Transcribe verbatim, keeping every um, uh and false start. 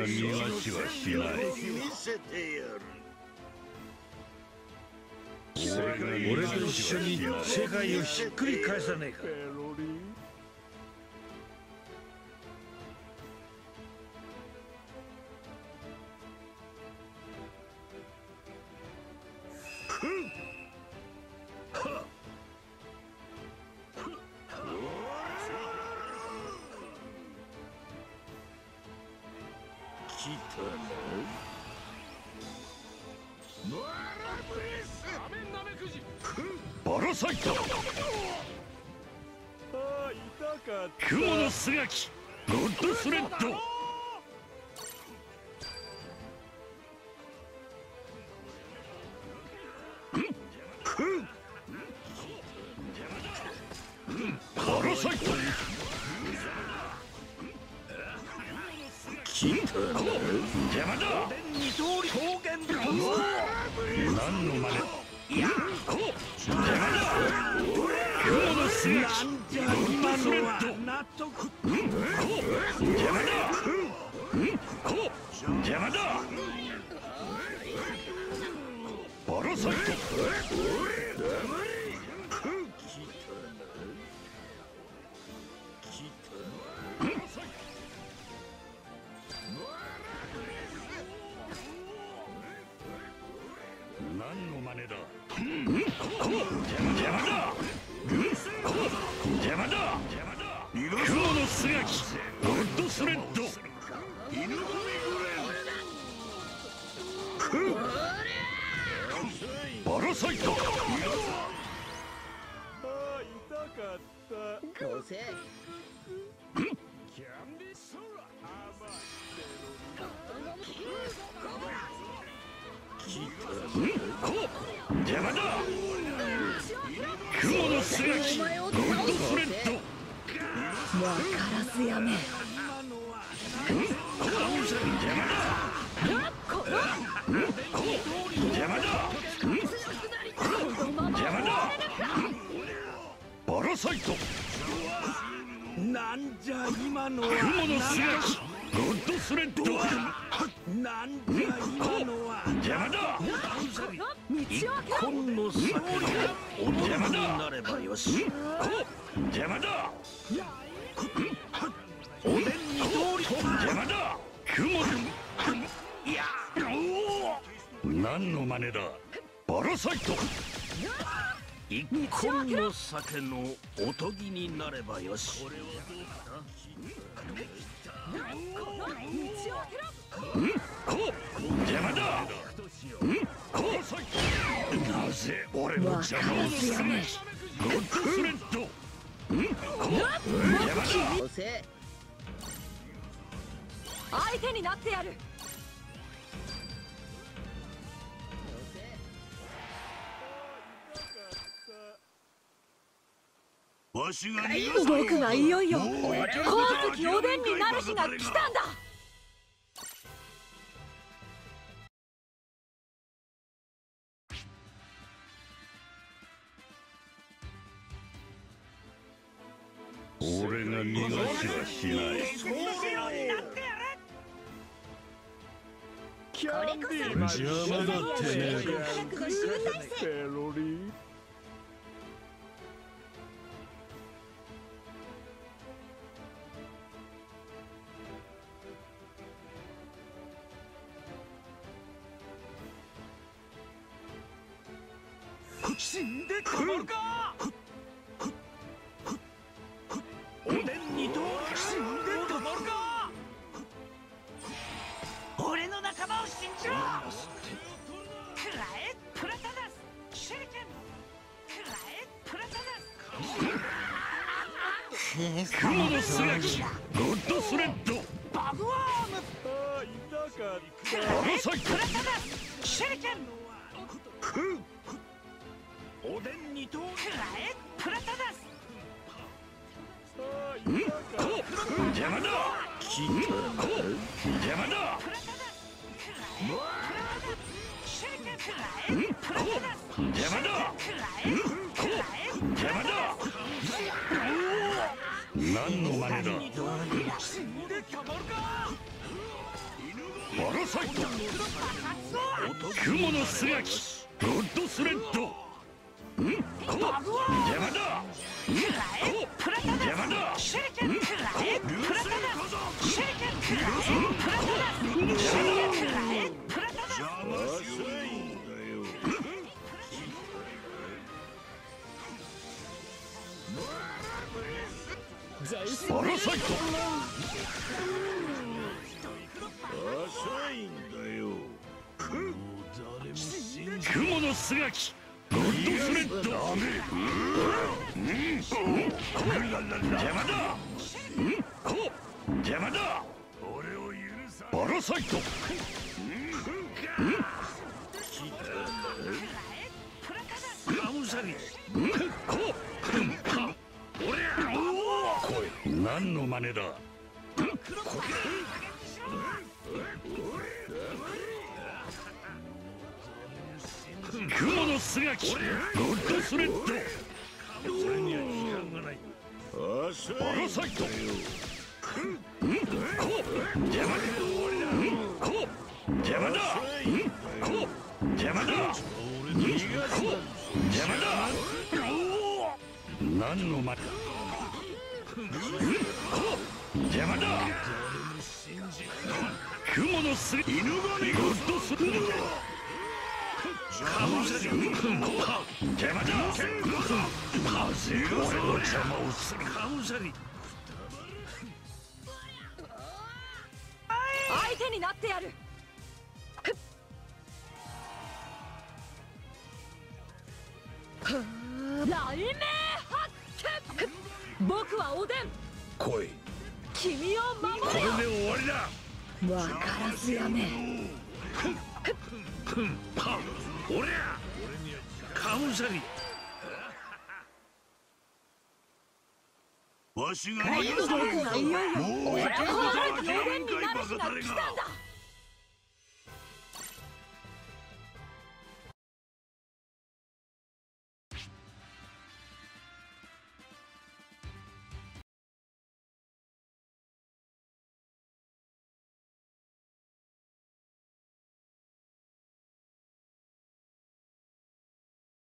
逃がしはしない。 見せてやる。 俺と一緒に世界をひっくり返さねえか。 来たな。 パラサイト。雲のすがきゴッドスレッド。パラサイト。 来たな。 邪魔だ。何の真似。いや、こう。邪魔だ。雲のすがきゴッドスレッド。こう。邪魔だ。こう。邪魔だ。パラサイト。何の真似だ。邪魔だ。邪魔だ。雲のすがきゴッドスレッド。パラサイト。邪魔だ。雲のすがきゴッドスレッド。 わからずやめ。 邪魔だ。邪魔だ。邪魔だ。パラサイト。 なんじゃ今のは。 雲のすがきゴッドスレッド。 なんじゃ今のは。 邪魔だ。 一本の酒のお供になればよし。 邪魔だ。 おでんに通り。 邪魔だ。雲。いや。何の真似だ。パラサイト。 一本の酒のおとぎになればよし。 邪魔だ。なぜ俺の邪魔をする。ゴッドスレッド。邪魔だ。 相手になってやる。 わしが僕がいよいよ光月おでんになる日が来たんだ。 俺が逃がしはしない。 これこそ邪魔だってね。 ペロリ。死んでたまるか。おでんにと死んでたまるか。俺の仲間を信じろ。くらえプラタナス手裏剣。くらえプラタナス。 雲のすがきゴッドスレッド。 バグワーム。ああ痛かった。 パラサイト。 プラタナス手裏剣。おでんにとくらえプラタナス。 邪魔だ。邪魔だ。邪魔だ。邪魔だ。何の真似だ。 死んでたまるか。 ラサイト雲の素焼きゴッドスレッドんこ邪魔だプラタナス邪魔だ手裏剣くらえプラタナス手裏剣くらえプラタナス手裏剣くらえプラタナス邪魔しないんだよ。 パラサイト浅いんだよ。 雲の素焼きゴッドスレッド邪魔だこ邪魔だ俺を許さパラサイトカムサリこ何の真似だ雲の素焼きゴッドスレッドそれには時間がない。浅いんだよ。 パラサイトこ邪魔だこ邪魔だこ邪魔だこ邪魔だ何の真似こ邪魔だ雲の巣犬神ゴッドスレッドカムサリ邪魔だ風が俺の邪魔をするカムサリ相手になってやる。雷鳴発見。僕はおでん。 来い君を守これで終わりだる。わからずやめ。 俺やカムサリわしが僕はいよいよもうこのおでんになる日が来たんだ。